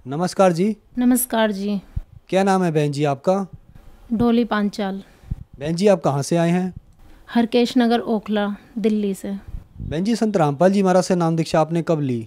नमस्कार जी। नमस्कार जी। क्या नाम है बहन जी आपका? डोली पांचाल। बहन जी आप कहाँ से आए हैं? हरकेश नगर, ओखला, दिल्ली से। बहन जी संत रामपाल जी महाराज से नाम दीक्षा आपने कब ली?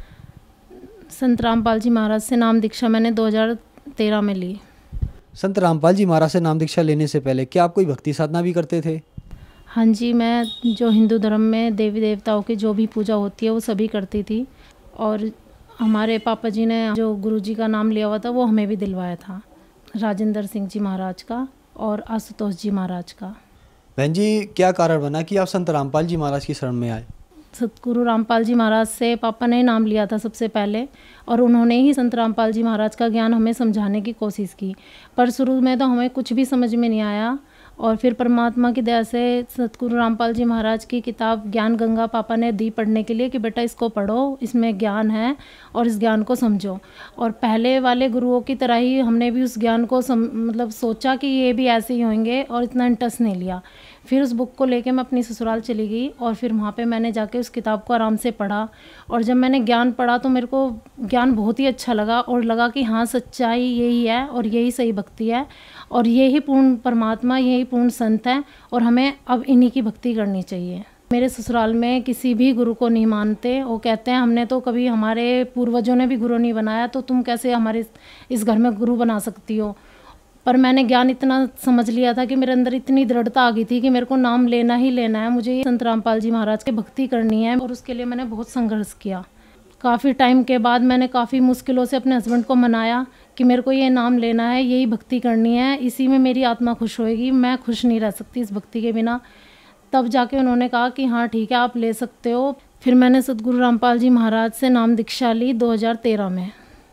संत रामपाल जी महाराज से नाम दीक्षा मैंने 2013 में ली। संत रामपाल जी महाराज से नाम दीक्षा लेने से पहले क्या आप कोई भक्ति साधना भी करते थे? हाँ जी, मैं जो हिंदू धर्म में देवी देवताओं की जो भी पूजा होती है वो सभी करती थी। और हमारे पापा जी ने जो गुरु जी का नाम लिया हुआ था वो हमें भी दिलवाया था, राजेंद्र सिंह जी महाराज का और आशुतोष जी महाराज का। बहन जी क्या कारण बना कि आप संत रामपाल जी महाराज की शरण में आए? सतगुरु रामपाल जी महाराज से पापा ने नाम लिया था सबसे पहले, और उन्होंने ही संत रामपाल जी महाराज का ज्ञान हमें समझाने की कोशिश की। पर शुरू में तो हमें कुछ भी समझ में नहीं आया, और फिर परमात्मा की दया से सतगुरु रामपाल जी महाराज की किताब ज्ञान गंगा पापा ने दी पढ़ने के लिए कि बेटा इसको पढ़ो, इसमें ज्ञान है और इस ज्ञान को समझो। और पहले वाले गुरुओं की तरह ही हमने भी उस ज्ञान को मतलब सोचा कि ये भी ऐसे ही होंगे, और इतना इंटरेस्ट नहीं लिया। फिर उस बुक को लेके मैं अपनी ससुराल चली गई, और फिर वहाँ पे मैंने जाके उस किताब को आराम से पढ़ा। और जब मैंने ज्ञान पढ़ा तो मेरे को ज्ञान बहुत ही अच्छा लगा, और लगा कि हाँ सच्चाई यही है और यही सही भक्ति है, और यही पूर्ण परमात्मा, यही पूर्ण संत है, और हमें अब इन्हीं की भक्ति करनी चाहिए। मेरे ससुराल में किसी भी गुरु को नहीं मानते। वो कहते हैं हमने तो कभी, हमारे पूर्वजों ने भी गुरु नहीं बनाया, तो तुम कैसे हमारे इस घर में गुरु बना सकती हो। पर मैंने ज्ञान इतना समझ लिया था कि मेरे अंदर इतनी दृढ़ता आ गई थी कि मेरे को नाम लेना ही लेना है, मुझे संत रामपाल जी महाराज की भक्ति करनी है, और उसके लिए मैंने बहुत संघर्ष किया। काफ़ी टाइम के बाद मैंने काफ़ी मुश्किलों से अपने हस्बैंड को मनाया कि मेरे को ये नाम लेना है, यही भक्ति करनी है, इसी में मेरी आत्मा खुश होएगी, मैं खुश नहीं रह सकती इस भक्ति के बिना। तब जाके उन्होंने कहा कि हाँ ठीक है आप ले सकते हो। फिर मैंने सतगुरु रामपाल जी महाराज से नाम दीक्षा ली 2013 में।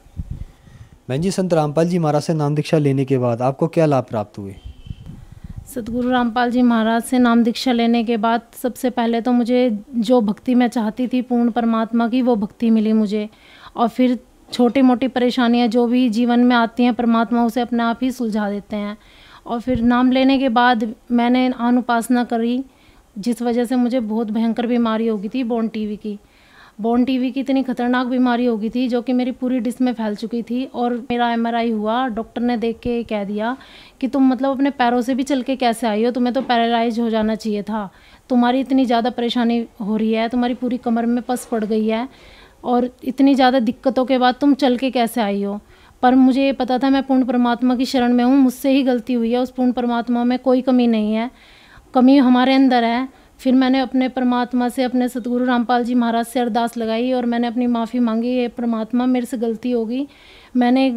बहन जी संत रामपाल जी महाराज से नाम दीक्षा लेने के बाद आपको क्या लाभ प्राप्त हुए? सतगुरु रामपाल जी महाराज से नाम दीक्षा लेने के बाद सबसे पहले तो मुझे जो भक्ति मैं चाहती थी पूर्ण परमात्मा की, वो भक्ति मिली मुझे। और फिर छोटी मोटी परेशानियां जो भी जीवन में आती हैं परमात्मा उसे अपने आप ही सुलझा देते हैं। और फिर नाम लेने के बाद मैंने अनुपासना करी, जिस वजह से मुझे बहुत भयंकर बीमारी हो गई थी, बोन टीवी की। बोन टीवी की इतनी खतरनाक बीमारी हो गई थी जो कि मेरी पूरी डिश में फैल चुकी थी। और मेरा एमआरआई हुआ, डॉक्टर ने देख के कह दिया कि तुम मतलब अपने पैरों से भी चल के कैसे आई हो, तुम्हें तो पैरालाइज हो जाना चाहिए था, तुम्हारी इतनी ज़्यादा परेशानी हो रही है, तुम्हारी पूरी कमर में पस पड़ गई है, और इतनी ज़्यादा दिक्कतों के बाद तुम चल के कैसे आई हो। पर मुझे ये पता था मैं पूर्ण परमात्मा की शरण में हूँ, मुझसे ही गलती हुई है, उस पूर्ण परमात्मा में कोई कमी नहीं है, कमी हमारे अंदर है। फिर मैंने अपने परमात्मा से, अपने सतगुरु रामपाल जी महाराज से अरदास लगाई और मैंने अपनी माफ़ी मांगी, ये परमात्मा मेरे से गलती होगी, मैंने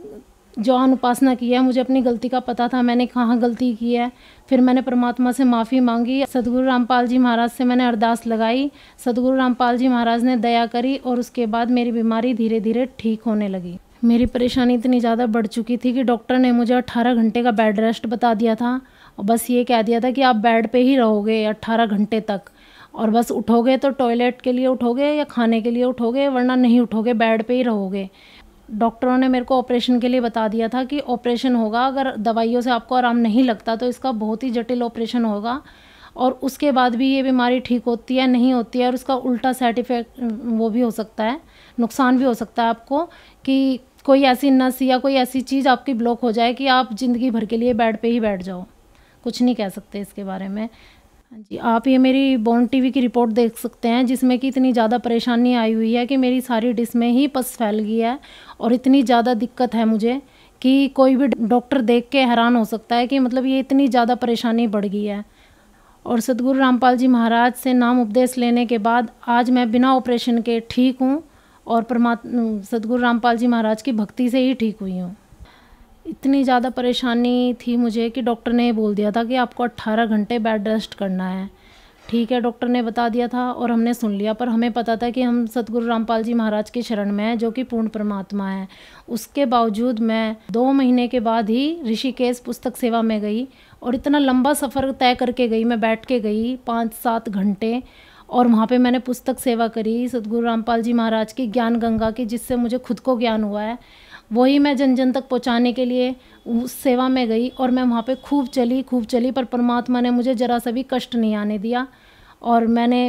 जो अनुपासना की है मुझे अपनी गलती का पता था, मैंने कहाँ गलती की है। फिर मैंने परमात्मा से माफ़ी मांगी, सतगुरु रामपाल जी महाराज से मैंने अरदास लगाई, सतगुरु रामपाल जी महाराज ने दया करी, और उसके बाद मेरी बीमारी धीरे धीरे ठीक होने लगी। मेरी परेशानी इतनी ज़्यादा बढ़ चुकी थी कि डॉक्टर ने मुझे 18 घंटे का बेड रेस्ट बता दिया था, और बस ये कह दिया था कि आप बेड पे ही रहोगे 18 घंटे तक, और बस उठोगे तो टॉयलेट के लिए उठोगे या खाने के लिए उठोगे, वरना नहीं उठोगे, बेड पे ही रहोगे। डॉक्टरों ने मेरे को ऑपरेशन के लिए बता दिया था कि ऑपरेशन होगा, अगर दवाइयों से आपको आराम नहीं लगता तो इसका बहुत ही जटिल ऑपरेशन होगा, और उसके बाद भी ये बीमारी ठीक होती है नहीं होती है, और उसका उल्टा साइड इफ़ेक्ट वो भी हो सकता है, नुकसान भी हो सकता है आपको, कि कोई ऐसी नस या कोई ऐसी चीज़ आपकी ब्लॉक हो जाए कि आप ज़िंदगी भर के लिए बेड पे ही बैठ जाओ। कुछ नहीं कह सकते इसके बारे में। हाँ जी, आप ये मेरी बोन टीवी की रिपोर्ट देख सकते हैं, जिसमें कि इतनी ज़्यादा परेशानी आई हुई है कि मेरी सारी डिश में ही पस फैल गई है, और इतनी ज़्यादा दिक्कत है मुझे कि कोई भी डॉक्टर देख के हैरान हो सकता है कि मतलब ये इतनी ज़्यादा परेशानी बढ़ गई है। और सतगुरु रामपाल जी महाराज से नाम उपदेश लेने के बाद आज मैं बिना ऑपरेशन के ठीक हूँ, और सतगुरु रामपाल जी महाराज की भक्ति से ही ठीक हुई हूँ। इतनी ज़्यादा परेशानी थी मुझे कि डॉक्टर ने बोल दिया था कि आपको 18 घंटे बेड रेस्ट करना है। ठीक है, डॉक्टर ने बता दिया था और हमने सुन लिया, पर हमें पता था कि हम सतगुरु रामपाल जी महाराज की शरण में हैं, जो कि पूर्ण परमात्मा है। उसके बावजूद मैं 2 महीने के बाद ही ऋषिकेश पुस्तक सेवा में गई, और इतना लंबा सफ़र तय करके गई, मैं बैठ के गई 5-7 घंटे, और वहाँ पे मैंने पुस्तक सेवा करी सतगुरु रामपाल जी महाराज की ज्ञान गंगा की, जिससे मुझे खुद को ज्ञान हुआ है, वही मैं जन जन तक पहुँचाने के लिए उस सेवा में गई। और मैं वहाँ पे खूब चली, पर परमात्मा ने मुझे ज़रा सा भी कष्ट नहीं आने दिया, और मैंने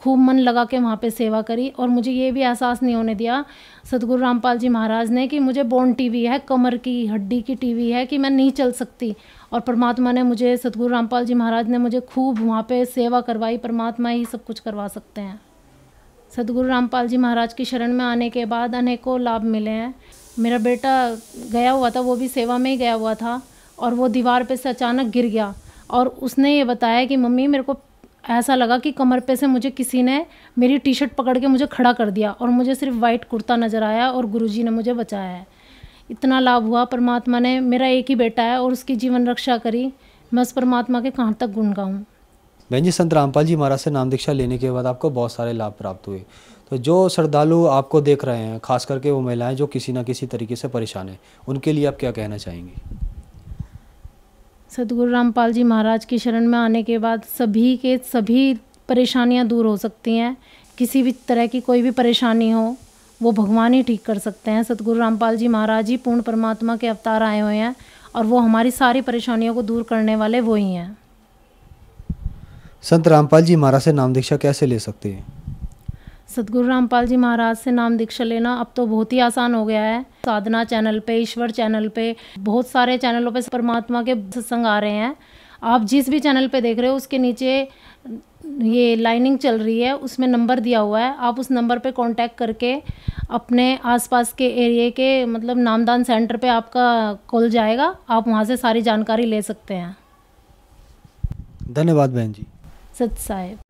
खूब मन लगा के वहाँ पे सेवा करी। और मुझे ये भी एहसास नहीं होने दिया सतगुरु रामपाल जी महाराज ने कि मुझे बोन टीवी है, कमर की हड्डी की टीवी है, कि मैं नहीं चल सकती। और परमात्मा ने मुझे, सतगुरु रामपाल जी महाराज ने मुझे खूब वहाँ पे सेवा करवाई। परमात्मा ही सब कुछ करवा सकते हैं। सतगुरु रामपाल जी महाराज की शरण में आने के बाद अनेकों लाभ मिले हैं। मेरा बेटा गया हुआ था, वो भी सेवा में ही गया हुआ था, और वो दीवार पे से अचानक गिर गया। और उसने ये बताया कि मम्मी, मेरे को ऐसा लगा कि कमर पे से मुझे किसी ने मेरी टी शर्ट पकड़ के मुझे खड़ा कर दिया, और मुझे सिर्फ वाइट कुर्ता नज़र आया, और गुरुजी ने मुझे बचाया है। इतना लाभ हुआ परमात्मा ने। मेरा एक ही बेटा है और उसकी जीवन रक्षा करी। मैं उस परमात्मा के कहाँ तक गुण गाऊँ। बहन जी, संत रामपाल जी महाराज से नाम दीक्षा लेने के बाद आपको बहुत सारे लाभ प्राप्त हुए। तो जो श्रद्धालु आपको देख रहे हैं, खास करके वो महिलाएं जो किसी न किसी तरीके से परेशान हैं, उनके लिए आप क्या कहना चाहेंगी? सतगुरु रामपाल जी महाराज की शरण में आने के बाद सभी के सभी परेशानियां दूर हो सकती हैं। किसी भी तरह की कोई भी परेशानी हो, वो भगवान ही ठीक कर सकते हैं। सतगुरु रामपाल जी महाराज ही पूर्ण परमात्मा के अवतार आए हुए हैं, और वो हमारी सारी परेशानियों को दूर करने वाले वो ही हैं। संत रामपाल जी महाराज से नाम दीक्षा कैसे ले सकते हैं? सतगुरु रामपाल जी महाराज से नाम दीक्षा लेना अब तो बहुत ही आसान हो गया है। साधना चैनल पे, ईश्वर चैनल पे, बहुत सारे चैनलों पे परमात्मा के सत्संग आ रहे हैं। आप जिस भी चैनल पे देख रहे हो उसके नीचे ये लाइनिंग चल रही है, उसमें नंबर दिया हुआ है। आप उस नंबर पे कांटेक्ट करके अपने आसपास के एरिया के मतलब नामदान सेंटर पे आपका कॉल जाएगा, आप वहाँ से सारी जानकारी ले सकते हैं। धन्यवाद बहन जी। सत साहिब।